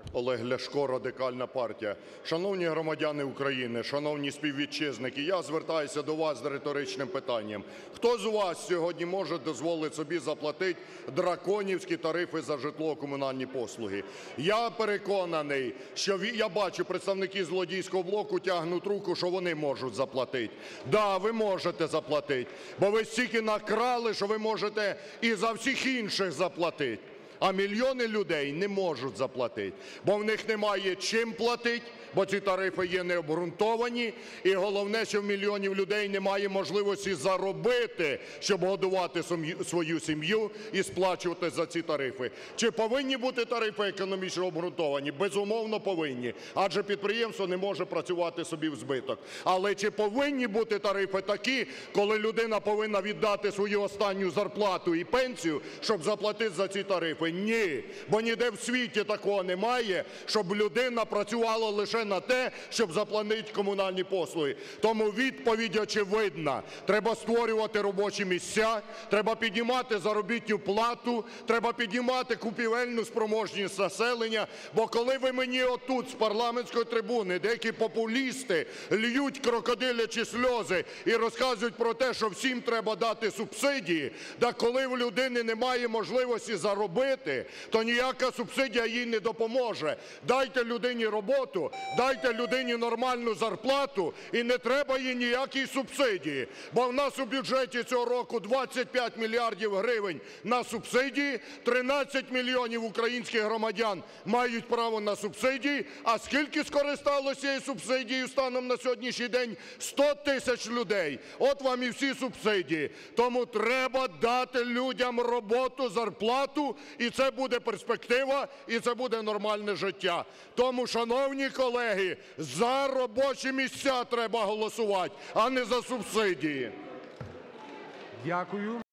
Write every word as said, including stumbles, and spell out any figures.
Олег Ляшко, Радикальна партія. Шановні громадяни України, шановні співвітчизники, я звертаюся до вас з риторичним питанням. Хто з вас сьогодні може дозволити собі заплатити драконівські тарифи за житлово-комунальні послуги? Я переконаний, що я бачу, представники злодійського блоку тягнуть руку, що вони можуть заплатити. Да, ви можете заплатити, бо ви стільки накрали, що ви можете і за всіх інших заплатити. А мільйони людей не можуть заплатити, бо в них немає чим платити, бо ці тарифи є необґрунтовані, і головне, що в мільйонів людей немає можливості заробити, щоб годувати свою сім'ю і сплачувати за ці тарифи. Чи повинні бути тарифи економічно обґрунтовані? Безумовно, повинні, адже підприємство не може працювати собі в збиток. Але чи повинні бути тарифи такі, коли людина повинна віддати свою останню зарплату і пенсію, щоб заплатити за ці тарифи? Ні, бо ніде в світі такого немає, щоб людина працювала лише на те, щоб заплатити комунальні послуги. Тому відповідь очевидна. Треба створювати робочі місця, треба піднімати заробітну плату, треба піднімати купівельну спроможність населення, бо коли ви мені отут з парламентської трибуни деякі популісти льють крокодилячі сльози і розказують про те, що всім треба дати субсидії, так коли в людини немає можливості заробити, то ніяка субсидія їй не допоможе. Дайте людині роботу, дайте людині нормальну зарплату і не треба їй ніякі субсидії. Бо в нас у бюджеті цього року двадцять п'ять мільярдів гривень на субсидії, тринадцять мільйонів українських громадян мають право на субсидії, а скільки скористалося цією субсидією станом на сьогоднішній день? сто тисяч людей. От вам і всі субсидії. Тому треба дати людям роботу, зарплату, і це буде перспектива, і це буде нормальне життя. Тому, шановні колеги, за робочі місця треба голосувати, а не за субсидії. Дякую.